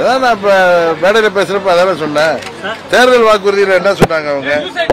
அதான் நான் இப்ப மேடையில பேசுறப்ப அதான் சொன்னேன். தேர்தல் வாக்குறுதியில என்ன சொன்னாங்க அவங்க?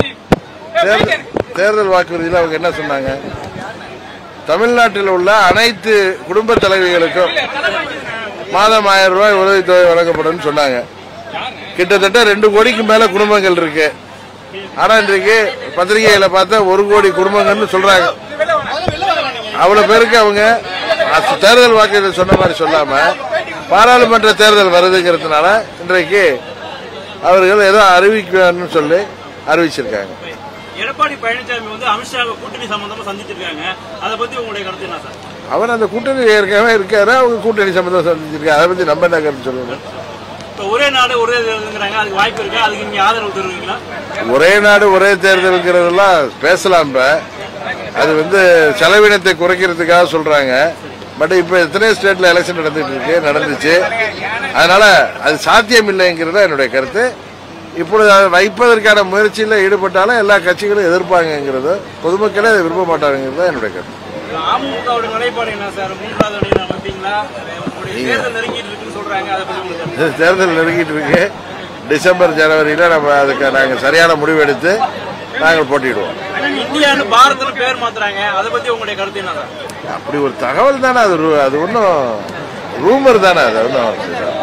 தேர்தல் வாக்குறுதியில அவங்க என்ன சொன்னாங்க? தமிழ்நாட்டில் உள்ள அனைத்து குடும்ப தலைவிகளுக்கும் மாதம் 1000 ரூபாய் உதவித்தொகை வழங்கப்படும் சொன்னாங்க. கிட்டத்தட்ட 2 கோடிக்கு மேல குடும்பங்கள் இருக்கு. ஆனா இன்றைக்கு பத்திரிகையில பார்த்தா 1 கோடி குடும்பங்கள்னு சொல்றாங்க. அவ்வளவு பேருக்கு அவங்க தேர்தல் வாக்குறுதி சொன்ன மாதிரி சொல்லாம பாராளுமன்ற தேர்தல் வருதுங்கிறதுனால இன்றைக்கு அவர்கள் ஏதோ அறிவிக்கணும்னு சொல்லி அறிவிச்சிருக்காங்க. எடப்பாடி பழனிசாமி வந்து அமித்ஷாவை கூட்டணி சம்பந்தமா சந்திச்சிருக்காங்க. அதை பத்தி உங்களுடைய கருத்து என்ன சார்? அவர் அந்த கூட்டணி ஏற்கனவே இருக்காரு. அவங்க கூட்டணி சம்பந்தமா சந்திச்சிருக்காங்க. அதை பத்தி நம்ம என்ன கருத்து சொல்லணும்? ஒரே நாடு ஒரே தேர்தலுங்கிறாங்க, அதுக்கு வாய்ப்பு இருக்கு. அதுக்கு நீங்க ஆதரவு தருவீங்களா? ஒரே நாடு ஒரே தேர்தலுங்கிறதெல்லாம் பேசலாம். அது செலவினத்தை குறைக்கிறதுக்காக சொல்றாங்க. பட் இப்ப எத்தனை ஸ்டேட்ல எலெக்ஷன் நடந்துச்சு. அதனால அது சாத்தியம் இல்லைங்கிறத என்னுடைய கருத்து. இப்பொழுது அதை வைப்பதற்கான முயற்சியில் ஈடுபட்டாலும் எல்லா கட்சிகளும் எதிர்ப்பாங்கிறது, பொதுமக்களே அதை விரும்ப மாட்டாங்கிறது என்னுடைய கருத்து. அமமுகவோட நிலைப்பாடு என்ன சார்? தேர்தல் நெருங்கிட்டு இருக்கு. டிசம்பர் ஜனவரியில நம்ம அதுக்கு நாங்கள் சரியான முடிவு எடுத்து நாங்கள் போட்டிடுவோம். பேர் மாத்துறாங்க, அதை பத்தி உங்களுடைய கருத்து என்ன? அப்படி ஒரு தகவல் தானே அது. அது ஒன்றும் ரூமர் தானே. அது ஒன்றும்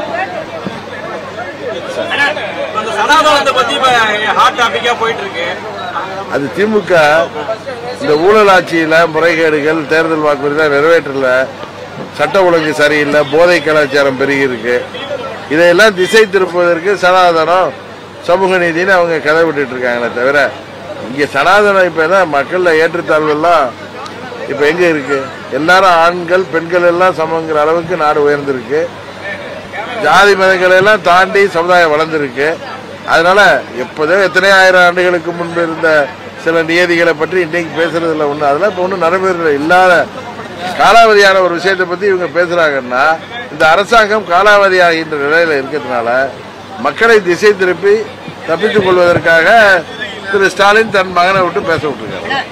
அது திமுக இந்த ஊழல் ஆட்சியில முறைகேடுகள், தேர்தல் வாக்குறுதி நிறைவேற்றல, சட்ட ஒழுங்கு சரியில்லை, போதை கலாச்சாரம் பெருகி இருக்கு. இதையெல்லாம் திசை திருப்புவதற்கு சனாதனம், சமூக நீதினு அவங்க கதை விட்டுட்டு இருக்காங்களே தவிர, இங்க சனாதனம் இப்ப மக்கள்ல ஏற்றத்தாழ்வு எல்லாம் இப்ப எங்க இருக்கு? எல்லாரும் ஆண்கள் பெண்கள் எல்லாம் சமங்கிற அளவுக்கு நாடு உயர்ந்திருக்கு. ஜாதி மதங்களை எல்லாம் தாண்டி சமுதாயம் வளர்ந்திருக்கு. அதனால எப்போதோ எத்தனை ஆயிரம் ஆண்டுகளுக்கு முன்பு இருந்த சில நியதிகளை பற்றி இன்னைக்கு பேசுறதுல ஒண்ணு, அதெல்லாம் இப்ப ஒன்றும் நடைமுறையில் இல்லாத காலாவதியான ஒரு விஷயத்தை பத்தி இவங்க பேசுறாங்கன்னா, இந்த அரசாங்கம் காலாவதியாகின்ற நிலையில இருக்கிறதுனால மக்களை திசை திருப்பி தப்பித்துக் கொள்வதற்காக திரு ஸ்டாலின் தன் மகனை விட்டு பேச விட்டுருக்காரு.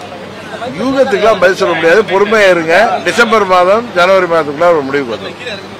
யூகத்துக்கெல்லாம் பதில் சொல்ல முடியாது. பொறுமையா இருங்க. டிசம்பர் மாதம் ஜனவரி மாதத்துக்குள்ள ஒரு முடிவுக்கு வரும்.